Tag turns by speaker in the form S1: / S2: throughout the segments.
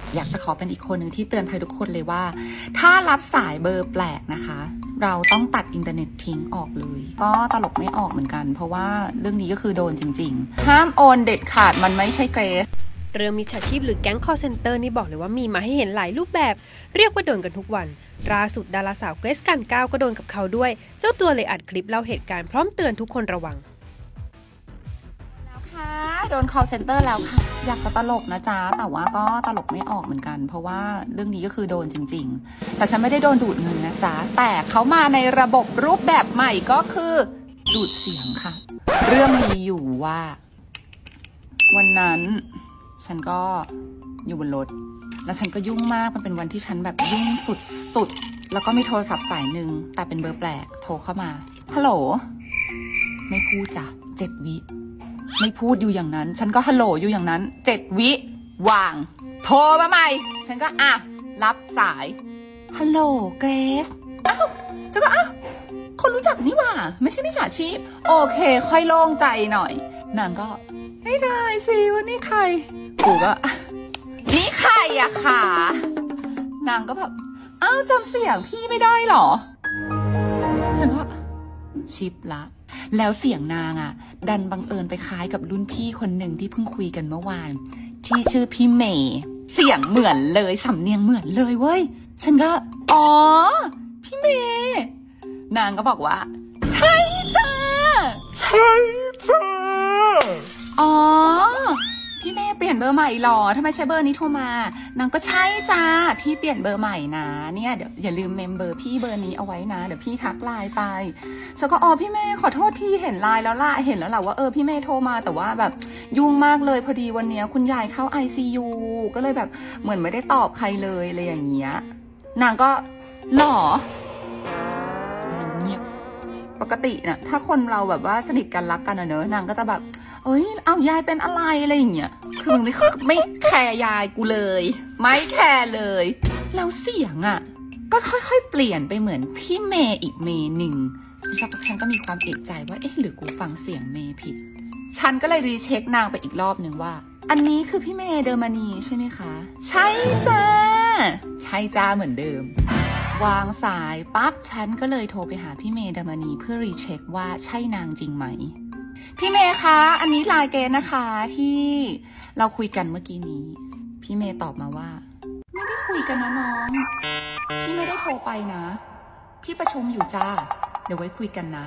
S1: อยากจะขอเป็นอีกคนหนึ่งที่เตือนภัยทุกคนเลยว่าถ้ารับสายเบอร์แปลกนะคะเราต้องตัดอินเทอร์เน็ตทิ้งออกเลยก็ตลกไม่ออกเหมือนกันเพราะว่าเรื่องนี้ก็คือโดนจริงๆห้ามโอนเด็ดขาดมันไม่ใช่เกรซ
S2: เรื่องมิจฉาชีพหรือแก๊ง call center นี่บอกเลยว่ามีมาให้เห็นหลายรูปแบบเรียกว่าโดนกันทุกวันล่าสุดดาราสาวเกรซกันก้าวก็โดนกับเขาด้วยเจ้าตัวเลยอัดคลิปเล่าเหตุการณ์พร้อมเตือนทุกคนระวัง
S1: แล้วค่ะโดน call center แล้วค่ะอยากจะตลกนะจ๊ะแต่ว่าก็ตลกไม่ออกเหมือนกันเพราะว่าเรื่องนี้ก็คือโดนจริงๆแต่ฉันไม่ได้โดนดูดเงินนะจ๊ะแต่เขามาในระบบรูปแบบใหม่ก็คือดูดเสียงค่ะเรื่องมีอยู่ว่าวันนั้นฉันก็อยู่บนรถแล้วฉันก็ยุ่งมากมันเป็นวันที่ฉันแบบยุ่งสุดๆแล้วก็มีโทรศัพท์สายหนึ่งแต่เป็นเบอร์แปลกโทรเข้ามาฮัลโหลไม่พูดจ้ะ7 วิไม่พูดอยู่อย่างนั้นฉันก็ฮัลโหลอยู่อย่างนั้น7 วิวางโทรมาใหม่ฉันก็รับสายฮัลโหลเกรซฉันก็คนรู้จักนี่หว่าไม่ใช่มิจฉาชีพโอเคค่อยโล่งใจหน่อยนางก็ไม่ได้สิว่านี่ใครกูก็นี่ใครอะค่ะนางก็แบบจำเสียงพี่ไม่ได้หรอฉันก็ชิปละแล้วเสียงนางดันบังเอิญไปคล้ายกับรุ่นพี่คนหนึ่งที่เพิ่งคุยกันเมื่อวานที่ชื่อพี่เมย์เสียงเหมือนเลยสำเนียงเหมือนเลยเว้ยฉันก็พี่เมย์นางก็บอกว่าใช่จ้าพี่เมย์เปลี่ยนเบอร์ใหม่หรอทำไมใช้เบอร์นี้โทรมานางก็ใช่จ้าพี่เปลี่ยนเบอร์ใหม่นะเนี่ยเดี๋ยวอย่าลืมเมมเบอร์พี่เบอร์นี้เอาไว้นะเดี๋ยวพี่ทักไลน์ไปฉันก็พี่เมย์ขอโทษที่เห็นไลน์แล้วล่ะเห็นแล้วแหละว่าพี่เมย์โทรมาแต่ว่าแบบยุ่งมากเลยพอดีวันนี้คุณยายเข้า ICU ก็เลยแบบเหมือนไม่ได้ตอบใครเลยอะไรอย่างเงี้ยนางก็หรอปกติน่ะถ้าคนเราแบบว่าสนิทกันรักกันเนอะนางก็จะแบบยายเป็นอะไรอะไรอย่างเงี้ยคือมึงไม่แคร์ยายกูเลยไม่แคร์เลยแล้วเสียงก็ค่อยๆเปลี่ยนไปเหมือนพี่เมย์อีกเมย์หนึ่งสักพักฉันก็มีความเอกใจว่าหรือกูฟังเสียงเมย์ผิดฉันก็เลยรีเช็คนางไปอีกรอบหนึ่งว่าอันนี้คือพี่เมย์เดอร์มานีใช่ไหมคะใช่จ้าใช่จ้าเหมือนเดิมวางสายปั๊บฉันก็เลยโทรไปหาพี่เมย์เดอร์มานีเพื่อรีเช็คว่าใช่นางจริงไหมพี่เมย์คะอันนี้ไลน์เกณฑ์นะคะที่เราคุยกันเมื่อกี้นี้พี่เมย์ตอบมาว่าไม่ได้คุยกันนะน้องพี่ไม่ได้โทรไปนะพี่ประชุมอยู่จ้าเดี๋ยวไว้คุยกันนะ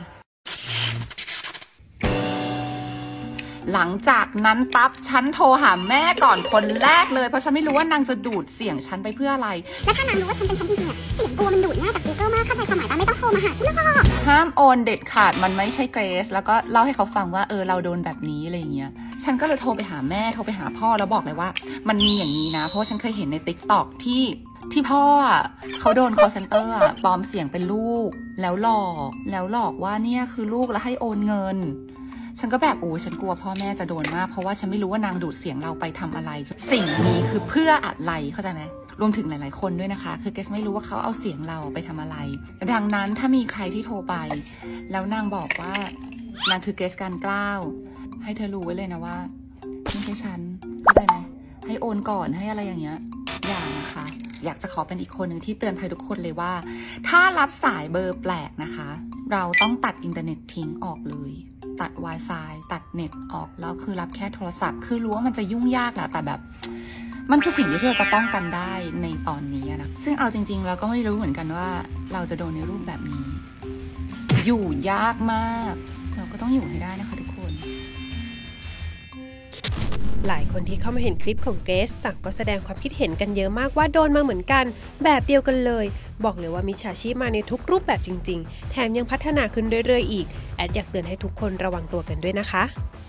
S1: หลังจากนั้นปั๊บฉันโทรหาแม่ก่อนคนแรกเลยเพราะฉันไม่รู้ว่านางจะดูดเสียงฉันไปเพื่ออะไร
S3: แล้วถ้านางรู้ว่าฉันเป็นฉันจริงๆเสียงตัวมันดูดง่ายจาก Google มากเข้าใจความหมายป่ะไม่ต้องโทรมาหาคุณพ่อ
S1: ห้ามโอนเด็ดขาดมันไม่ใช่เกรซแล้วก็เล่าให้เขาฟังว่าเราโดนแบบนี้อะไรอย่างเงี้ยฉันก็เลยโทรไปหาแม่โทรไปหาพ่อแล้วบอกเลยว่ามันมีอย่างนี้นะเพราะฉันเคยเห็นใน TikTok ที่พ่อเขาโดน call center ปลอมเสียงเป็นลูกแล้วหลอกว่าเนี่ยคือลูกแล้วให้โอนเงินฉันก็แบบฉันกลัวพ่อแม่จะโดนมากเพราะว่าฉันไม่รู้ว่านางดูดเสียงเราไปทำอะไรสิ่งนี้คือเพื่ออะไรเข้าใจไหมรวมถึงหลายๆคนด้วยนะคะคือเกสไม่รู้ว่าเขาเอาเสียงเราไปทำอะไรดังนั้นถ้ามีใครที่โทรไปแล้วนางบอกว่านางคือเกสการกล้าวให้เธอรู้ไว้เลยนะว่าไม่ใช่ฉันเข้าใจไหมให้โอนก่อนให้อะไรอย่างเงี้ยอย่างนะคะอยากจะขอเป็นอีกคนหนึ่งที่เตือนภัยทุกคนเลยว่าถ้ารับสายเบอร์แปลกนะคะเราต้องตัดอินเทอร์เน็ตทิ้งออกเลยตัด Wi-Fi ตัดเน็ตออกแล้วคือรับแค่โทรศัพท์คือรู้ว่ามันจะยุ่งยากแหละแต่แบบมันคือสิ่งที่เราจะป้องกันได้ในตอนนี้นะซึ่งเอาจริงๆเราก็ไม่รู้เหมือนกันว่าเราจะโดนในรูปแบบนี้อยู่ยากมากเราก็ต้องอยู่ให้ได้นะคะทุกคน
S2: หลายคนที่เข้ามาเห็นคลิปของเกรซต่างก็แสดงความคิดเห็นกันเยอะมากว่าโดนมาเหมือนกันแบบเดียวกันเลยบอกเลยว่ามิจฉาชีพมาในทุกรูปแบบจริงๆแถมยังพัฒนาขึ้นเรื่อยๆอีกแอดอยากเตือนให้ทุกคนระวังตัวกันด้วยนะคะ